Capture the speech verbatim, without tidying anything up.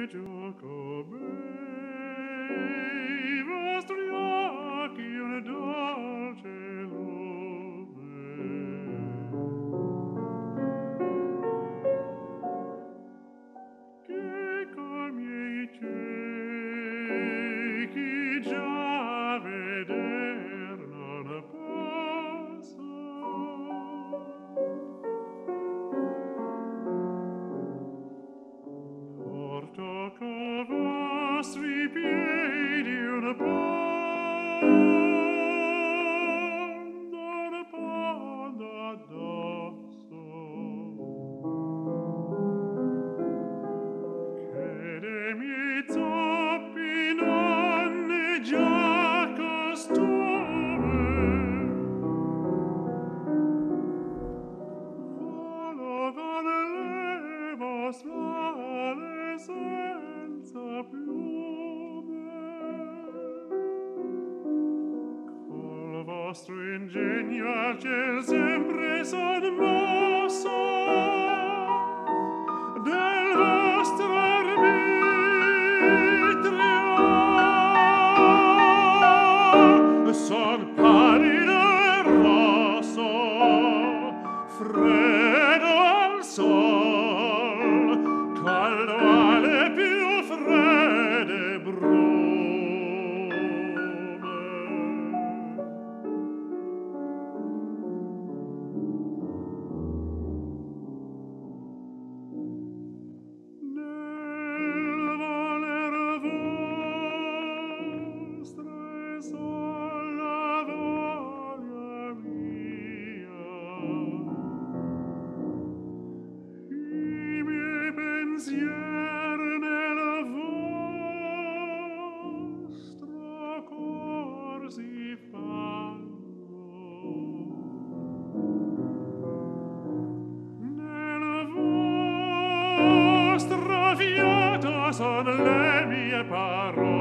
i vostri occhi un dolce lume. Che coi miei ciechi già veder non posso. Porto co' vostri piedi una ponda, una ponda addosso, che dei miei zoppi non è già costume. Volo con le vostre senza piume, col vostro ingegno al ciel sempre son mosso, del vostro arbitrio son pallido e rosso, freddo al sol, caldo alle più fredde brume. Nel voler vostre sol la voglia mia, i miei pensier nel vostro cor si fanno, nel vostro fiato son le mie parole.